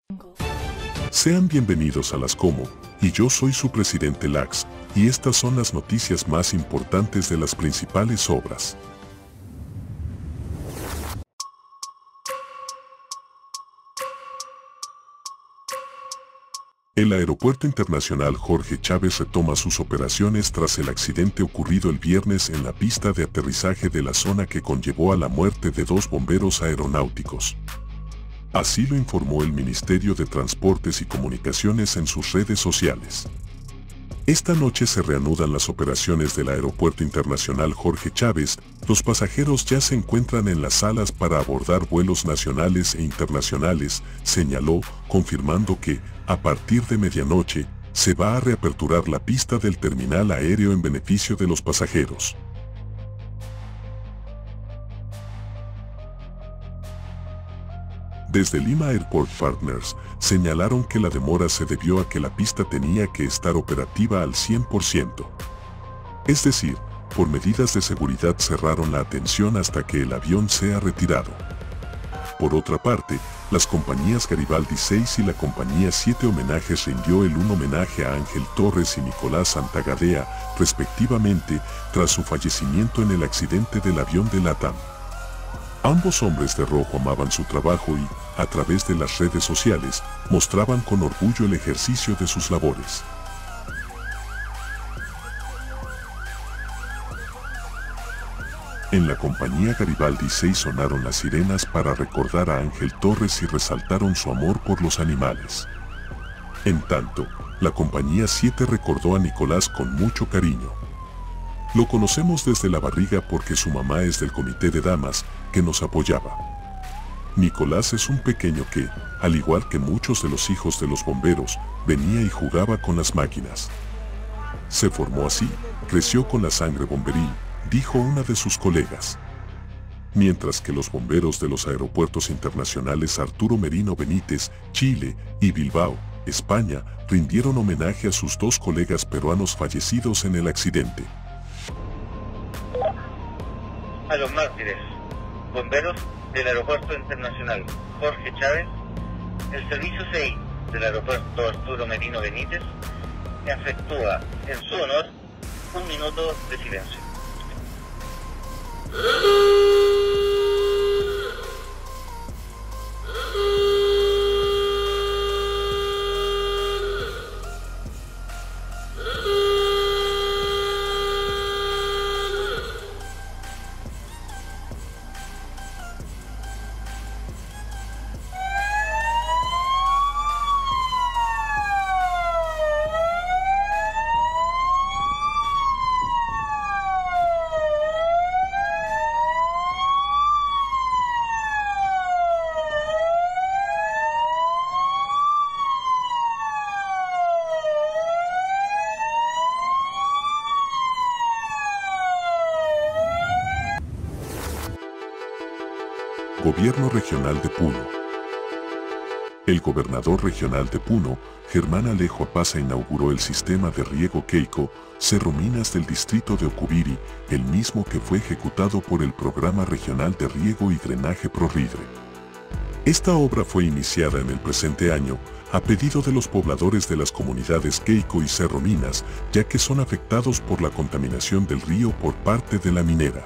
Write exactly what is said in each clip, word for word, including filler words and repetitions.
Sean bienvenidos a Las Como, y yo soy su presidente Lax, y estas son las noticias más importantes de las principales obras. El Aeropuerto Internacional Jorge Chávez retoma sus operaciones tras el accidente ocurrido el viernes en la pista de aterrizaje de la zona que conllevó a la muerte de dos bomberos aeronáuticos. Así lo informó el Ministerio de Transportes y Comunicaciones en sus redes sociales. Esta noche se reanudan las operaciones del Aeropuerto Internacional Jorge Chávez. Los pasajeros ya se encuentran en las salas para abordar vuelos nacionales e internacionales, señaló, confirmando que, a partir de medianoche, se va a reaperturar la pista del terminal aéreo en beneficio de los pasajeros. Desde Lima Airport Partners, señalaron que la demora se debió a que la pista tenía que estar operativa al cien por ciento. Es decir, por medidas de seguridad cerraron la atención hasta que el avión sea retirado. Por otra parte, las compañías Garibaldi seis y la compañía siete Homenajes rindió el un homenaje a Ángel Torres y Nicolás Santagadea, respectivamente, tras su fallecimiento en el accidente del avión de LATAM. Ambos hombres de rojo amaban su trabajo y, a través de las redes sociales, mostraban con orgullo el ejercicio de sus labores. En la compañía Garibaldi seis sonaron las sirenas para recordar a Ángel Torres y resaltaron su amor por los animales. En tanto, la compañía siete recordó a Nicolás con mucho cariño. Lo conocemos desde la barriga porque su mamá es del comité de damas, que nos apoyaba. Nicolás es un pequeño que, al igual que muchos de los hijos de los bomberos, venía y jugaba con las máquinas. Se formó así, creció con la sangre bomberil, dijo una de sus colegas. Mientras que los bomberos de los aeropuertos internacionales Arturo Merino Benítez, Chile, y Bilbao, España, rindieron homenaje a sus dos colegas peruanos fallecidos en el accidente. A los mártires, bomberos del Aeropuerto Internacional Jorge Chávez, el Servicio seis del Aeropuerto Arturo Merino Benítez efectúa en su honor un minuto de silencio. Gobierno Regional de Puno. El gobernador regional de Puno, Germán Alejo Apaza, inauguró el sistema de riego Keiko Cerro Minas del distrito de Ocubiri, el mismo que fue ejecutado por el Programa Regional de Riego y Drenaje PRORIDRE. Esta obra fue iniciada en el presente año, a pedido de los pobladores de las comunidades Keiko y Cerro Minas, ya que son afectados por la contaminación del río por parte de la minera.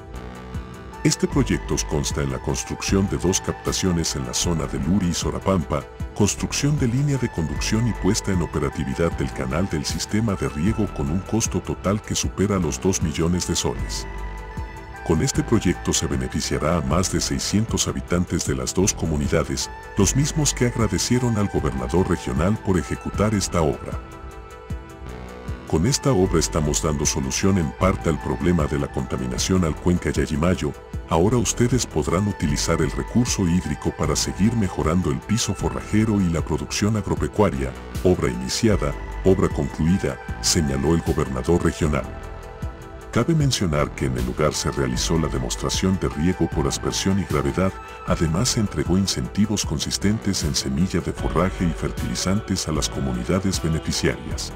Este proyecto consta en la construcción de dos captaciones en la zona de Luri y Sorapampa, construcción de línea de conducción y puesta en operatividad del canal del sistema de riego con un costo total que supera los dos millones de soles. Con este proyecto se beneficiará a más de seiscientos habitantes de las dos comunidades, los mismos que agradecieron al gobernador regional por ejecutar esta obra. Con esta obra estamos dando solución en parte al problema de la contaminación al Cuenca Yayimayo. Ahora ustedes podrán utilizar el recurso hídrico para seguir mejorando el piso forrajero y la producción agropecuaria, obra iniciada, obra concluida, señaló el gobernador regional. Cabe mencionar que en el lugar se realizó la demostración de riego por aspersión y gravedad, además se entregó incentivos consistentes en semilla de forraje y fertilizantes a las comunidades beneficiarias.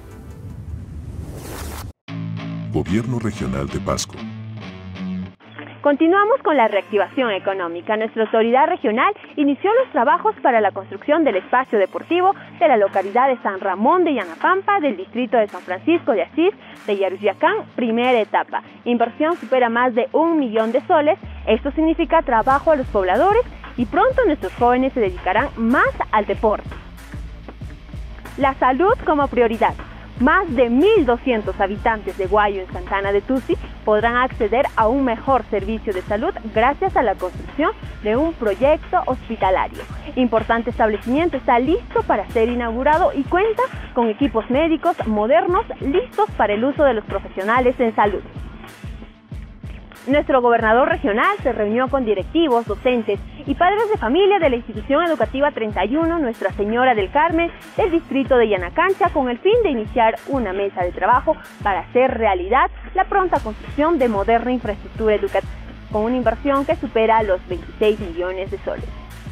Gobierno Regional de Pasco. Continuamos con la reactivación económica. Nuestra autoridad regional inició los trabajos para la construcción del espacio deportivo de la localidad de San Ramón de Yanapampa, del distrito de San Francisco de Asís, de Yaruziacán, primera etapa. Inversión supera más de un millón de soles. Esto significa trabajo a los pobladores y pronto nuestros jóvenes se dedicarán más al deporte. La salud como prioridad. Más de mil doscientos habitantes de Guayo en Santana de Tusi podrán acceder a un mejor servicio de salud gracias a la construcción de un proyecto hospitalario. Importante establecimiento está listo para ser inaugurado y cuenta con equipos médicos modernos listos para el uso de los profesionales en salud. Nuestro gobernador regional se reunió con directivos, docentes y padres de familia de la institución educativa treinta y uno Nuestra Señora del Carmen del distrito de Yanacancha con el fin de iniciar una mesa de trabajo para hacer realidad la pronta construcción de moderna infraestructura educativa con una inversión que supera los veintiséis millones de soles.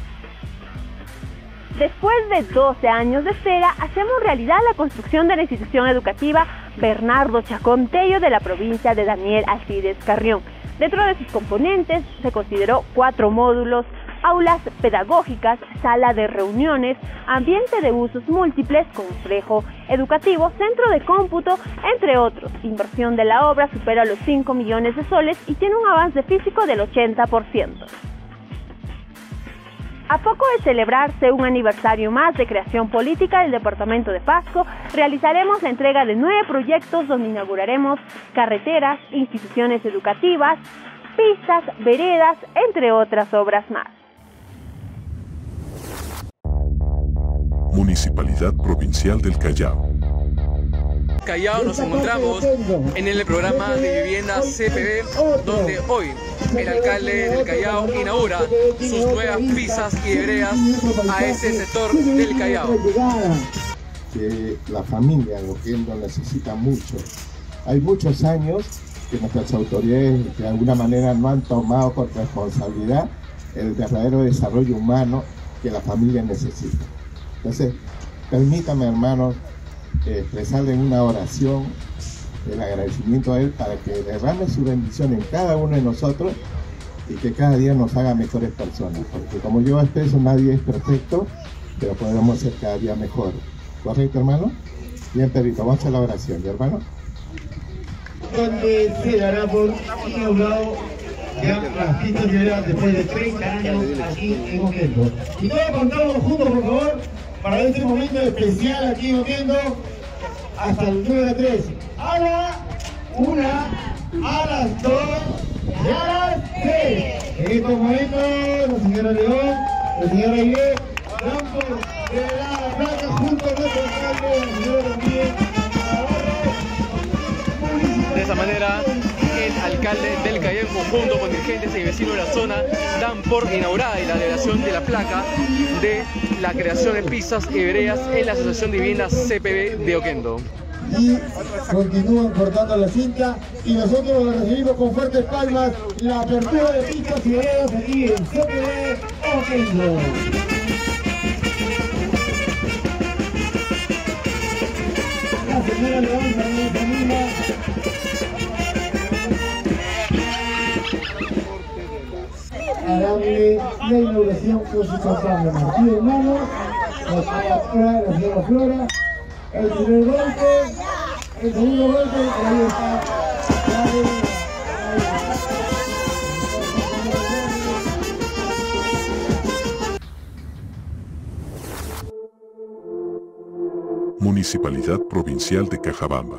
Después de doce años de espera, hacemos realidad la construcción de la institución educativa Bernardo Chacón Tello de la provincia de Daniel Alcides Carrión. Dentro de sus componentes se consideró cuatro módulos, aulas pedagógicas, sala de reuniones, ambiente de usos múltiples, complejo educativo, centro de cómputo, entre otros. Inversión de la obra supera los cinco millones de soles y tiene un avance físico del ochenta por ciento. A poco de celebrarse un aniversario más de creación política del departamento de Pasco, realizaremos la entrega de nueve proyectos donde inauguraremos carreteras, instituciones educativas, pistas, veredas, entre otras obras más. Municipalidad Provincial del Callao. Callao nos encontramos en el programa de vivienda C P B, donde hoy el alcalde del Callao inaugura sus nuevas pistas y veredas a este sector del Callao. Que la familia de Oquendo necesita mucho. Hay muchos años que nuestras autoridades de alguna manera no han tomado con responsabilidad el verdadero desarrollo humano que la familia necesita. Entonces, permítame, hermanos, expresarle en una oración el agradecimiento a él para que derrame su bendición en cada uno de nosotros y que cada día nos haga mejores personas, porque como yo expreso, nadie es perfecto, pero podemos ser cada día mejor. ¿Correcto, hermano? Bien, Pedrito, vamos a la oración, ¿ya, hermano? Donde se dará por inaugurado ya las pistas de veredas después de treinta años aquí en Oquendo. Y todos contamos juntos, por favor, para este momento especial aquí en Oquendo, hasta el nueve a tres. A la una, a las dos y a las tres. En estos momentos, la señora León, la señora Ibe, dan por revelar la placa junto a nuestro alcalde, la señora Ramírez Navarro. De esa manera, el alcalde del Callao, en conjunto con dirigentes y vecinos de la zona, dan por inaugurada la elevación de la placa de la creación de pistas y veredas en la Asociación de Viviendas C P B de Oquendo. Y continúan cortando la cinta y nosotros recibimos con fuertes palmas la apertura de pistas y veredas aquí en C P B Oquendo. La señora León también se anima. A darle la inauguración con su papá de Martín hermano, la señora Flora, la señora Flora, el primer golpe, el segundo golpe, ahí está. Municipalidad Provincial de Cajabamba.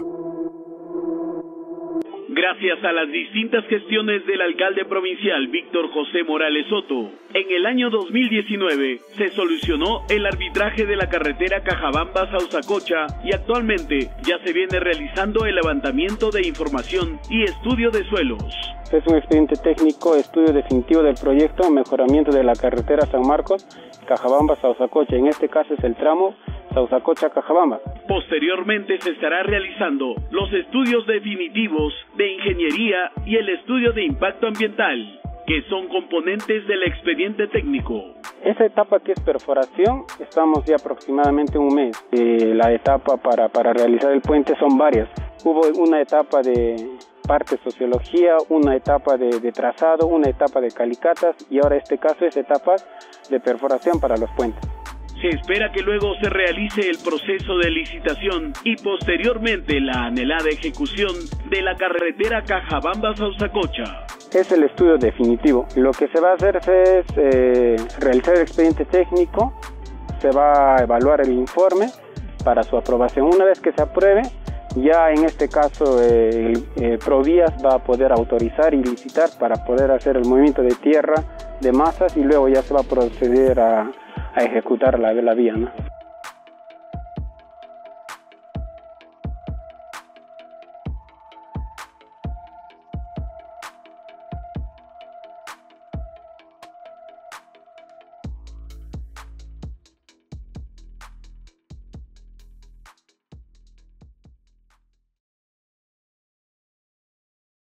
Gracias a las distintas gestiones del alcalde provincial Víctor José Morales Soto, en el año dos mil diecinueve se solucionó el arbitraje de la carretera Cajabamba-Sausacocha y actualmente ya se viene realizando el levantamiento de información y estudio de suelos. Es un expediente técnico, estudio definitivo del proyecto, mejoramiento de la carretera San Marcos, Cajabamba-Sausacocha. En este caso es el tramo Sausacocha-Cajabamba. Posteriormente se estará realizando los estudios definitivos de ingeniería y el estudio de impacto ambiental, que son componentes del expediente técnico. Esa etapa que es perforación, estamos ya aproximadamente un mes. Eh, la etapa para, para realizar el puente son varias. Hubo una etapa de parte sociología, una etapa de, de trazado, una etapa de calicatas y ahora este caso es etapa de perforación para los puentes. Se espera que luego se realice el proceso de licitación y posteriormente la anhelada ejecución de la carretera Cajabamba-Sausacocha. Es el estudio definitivo. Lo que se va a hacer es eh, realizar el expediente técnico, se va a evaluar el informe para su aprobación. Una vez que se apruebe, ya en este caso eh, el eh, Provías va a poder autorizar y licitar para poder hacer el movimiento de tierra, de masas y luego ya se va a proceder a a ejecutar la, la vía, ¿no?